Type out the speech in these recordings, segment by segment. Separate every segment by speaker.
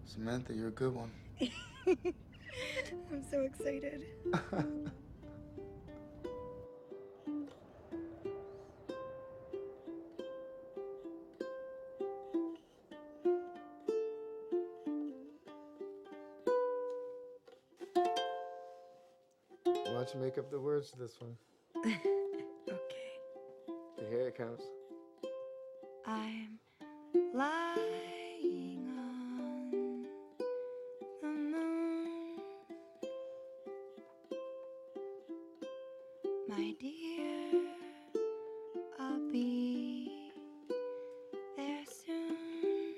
Speaker 1: Samantha, you're a good one.
Speaker 2: I'm so excited.
Speaker 1: Why don't you make up the words to this one?
Speaker 2: Okay.
Speaker 1: Here it comes.
Speaker 2: I'm lying on the moon, my dear, I'll be there soon.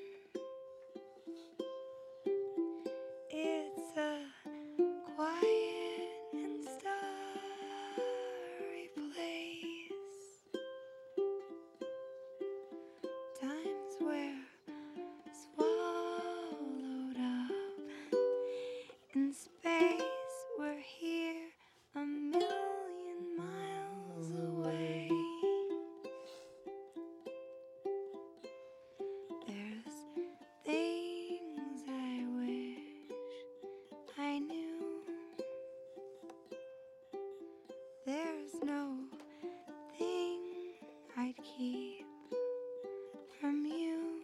Speaker 2: It's a quiet and starry place, times where swallowed up in space, we're here a million miles away. There's things I wish I knew. There's no thing I'd keep from you.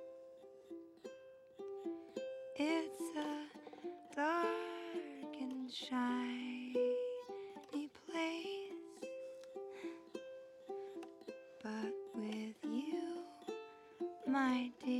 Speaker 2: It's a dark and shiny place, but with you, my dear,